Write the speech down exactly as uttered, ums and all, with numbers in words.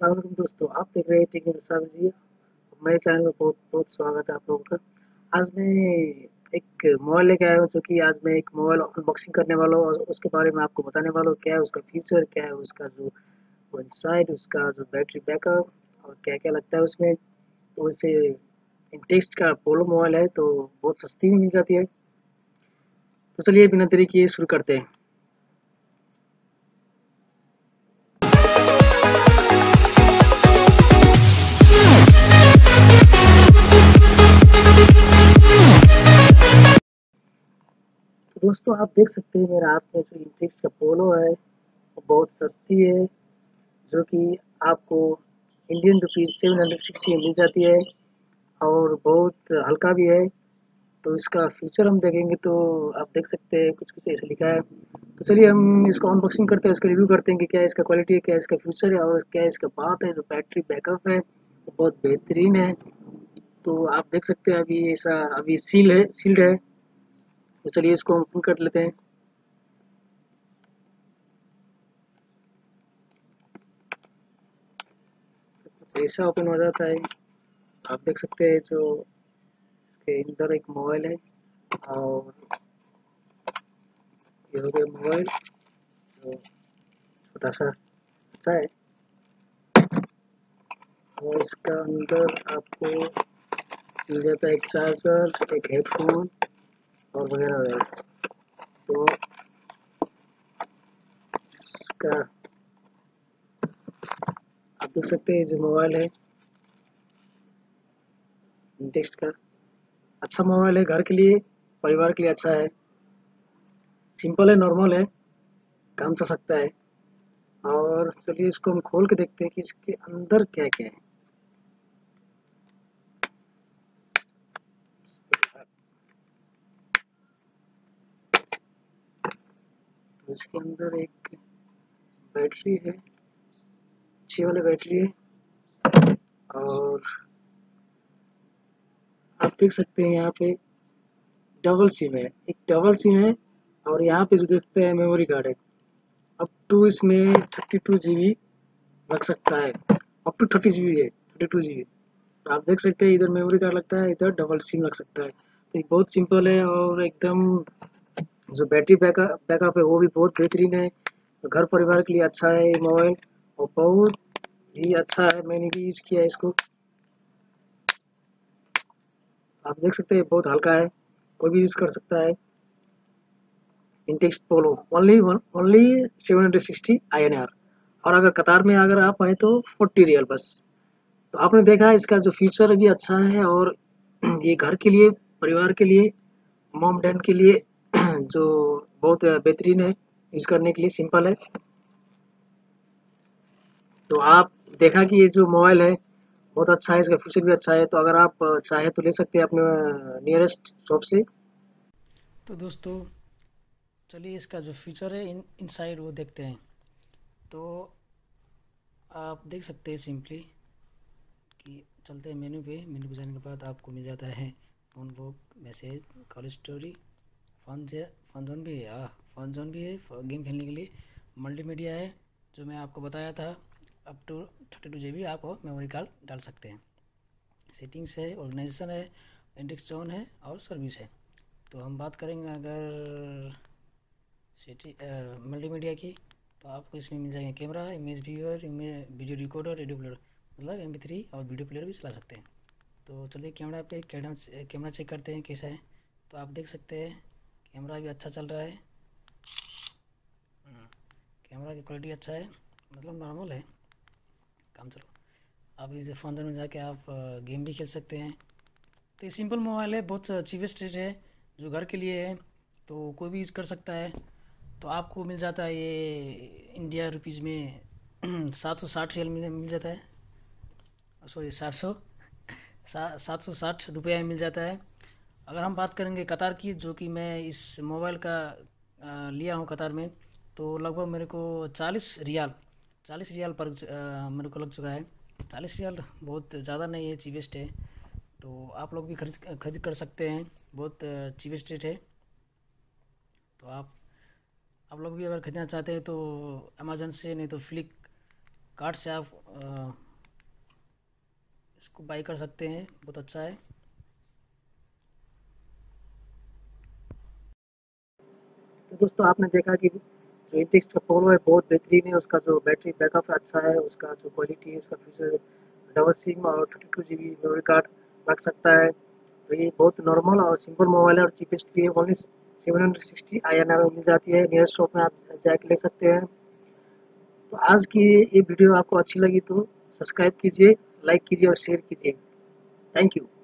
अस्सलाम वालेकुम दोस्तों, आप देख रहे हैं टेक्निकल जी। मेरे चैनल में बहुत बहुत स्वागत है आप लोगों का। आज मैं एक मोबाइल लेके आया हूँ, जो कि आज मैं एक मोबाइल अनबॉक्सिंग करने वाला हूँ और उसके बारे में आपको बताने वाला हूँ क्या है उसका फीचर, क्या है उसका जो इनसाइड, उसका जो बैटरी बैकअप और क्या क्या लगता है उसमें। तो इसे इंटेक्स का पोलो मोबाइल है, तो बहुत सस्ती भी मिल जाती है। तो चलिए बिना देरी किए शुरू करते हैं। तो दोस्तों आप देख सकते हैं मेरे हाथ में जो इंटेक्स का पोलो है वो बहुत सस्ती है, जो कि आपको Indian rupees seven hundred sixty में मिल जाती है और बहुत हल्का भी है। तो इसका फीचर हम देखेंगे तो आप देख सकते हैं कुछ कुछ ऐसे लिखा है। तो चलिए हम इसको अनबॉक्सिंग करते हैं, उसका रिव्यू करते हैं कि क्या इसका क्वालिटी है, क्या इसका फीचर है और क्या इसका बात है। जो बैटरी बैकअप है वो बहुत बेहतरीन है। तो आप देख सकते हैं अभी ऐसा अभी सील है सील्ड है। तो चलिए इसको हम ओपन कर लेते हैं। तो ऐसा ओपन हो जाता है। आप देख सकते हैं जो इसके अंदर एक मोबाइल है और ये हो गया मोबाइल जो छोटा सा अच्छा है। और इसका अंदर आपको मिल जाता है एक चार्जर, एक हेडफोन और वगैरह वगैरह। तो इसका आप देख सकते हैं जो मोबाइल है इंटेक्स का अच्छा मोबाइल है, घर के लिए, परिवार के लिए अच्छा है। सिंपल है, नॉर्मल है, काम चल सकता है। और चलिए इसको हम खोल के देखते हैं कि इसके अंदर क्या क्या है। तो इसके अंदर एक बैटरी है, अच्छी वाली बैटरी है। और आप देख सकते हैं यहाँ पे डबल सिम है, एक डबल सिम है। और यहाँ पे जो देखते हैं मेमोरी कार्ड है, अप टू इसमें थर्टी टू जी बी लग सकता है। Up to thirty G B है, थर्टी टू जी बी। तो आप देख सकते हैं इधर मेमोरी कार्ड लगता है, इधर डबल सिम लग सकता है। तो ये बहुत सिंपल है और एकदम जो बैटरी बैकअप बैकअप है वो भी बहुत बेहतरीन है। तो घर परिवार के लिए अच्छा है ये मोबाइल और बहुत ही अच्छा है, मैंने भी यूज किया है इसको। आप देख सकते हैं बहुत हल्का है, कोई भी यूज कर सकता है। Intex Polo only only seven hundred sixty I N R. और अगर कतार में अगर आप आए तो फोर्टी रियल बस। तो आपने देखा इसका जो फीचर भी अच्छा है और ये घर के लिए, परिवार के लिए, मॉम डैड के लिए जो बहुत बेहतरीन है, यूज करने के लिए सिंपल है। तो आप देखा कि ये जो मोबाइल है बहुत अच्छा है, इसका फीचर भी अच्छा है। तो अगर आप चाहे तो ले सकते हैं अपने नियरेस्ट शॉप से। तो दोस्तों चलिए इसका जो फीचर है इन इनसाइड वो देखते हैं। तो आप देख सकते हैं सिंपली कि चलते हैं मेनू पे। मेनू पे जाने के बाद आपको मिल जाता है phone book, message, call story, fun J fun zone भी है। हाँ, फन जोन भी है, गेम खेलने के लिए। मल्टीमीडिया है जो मैं आपको बताया था, up to thirty two G B आप मेमोरी कार्ड डाल सकते हैं। सेटिंग्स है, ऑर्गेनाइजेशन है, इंडेक्स जोन है और सर्विस है। तो हम बात करेंगे अगर सिटी मल्टीमीडिया की, तो आपको इसमें मिल जाएंगे camera, image viewer, image video recorder, radio player, मतलब एम पी थ्री और वीडियो प्लेयर भी चला सकते हैं। तो चलिए कैमरा पे कैमरा कैमरा चेक करते हैं कैसा है। तो आप देख सकते हैं कैमरा भी अच्छा चल रहा है। हम्म, कैमरा की क्वालिटी अच्छा है, मतलब नॉर्मल है, काम चलो। आप इस फ़ोन में जाके आप गेम भी खेल सकते हैं। तो ये सिंपल मोबाइल है, बहुत चीपेस्ट रेट है, जो घर के लिए है तो कोई भी यूज़ कर सकता है। तो आपको मिल जाता है ये इंडिया रुपीज़ में सात सौ साठ रियल मिल मिल जाता है। सॉरी, सात सौ सात सौ साठ रुपये में मिल जाता है। अगर हम बात करेंगे कतार की, जो कि मैं इस मोबाइल का आ, लिया हूँ कतार में, तो लगभग मेरे को चालीस रियाल चालीस रियाल पर आ, मेरे को लग चुका है। चालीस रियाल बहुत ज़्यादा नहीं है, चीपेस्ट है। तो आप लोग भी खरीद खरीद कर सकते हैं, बहुत चीपेस्ट रेट है। तो आप आप लोग भी अगर खरीदना चाहते हैं तो अमेजन से, नहीं तो फ्लिक कार्ड से आप अ, इसको बाई कर सकते हैं, बहुत अच्छा है। तो दोस्तों आपने देखा कि जो इंटेक्स का पोलो है बहुत बेहतरीन है, उसका जो बैटरी बैकअप अच्छा है, उसका जो क्वालिटी है, उसका फीचर डबल सिम और thirty two G B memory card रख सकता है। तो ये बहुत नॉर्मल और सिंपल मोबाइल है और चीपेस्ट भी है, only seven hundred sixty I N R में मिल जाती है, नियर शॉप में आप जाके ले सकते हैं। तो आज की ये वीडियो आपको अच्छी लगी तो सब्सक्राइब कीजिए, लाइक कीजिए और शेयर कीजिए। Thank you.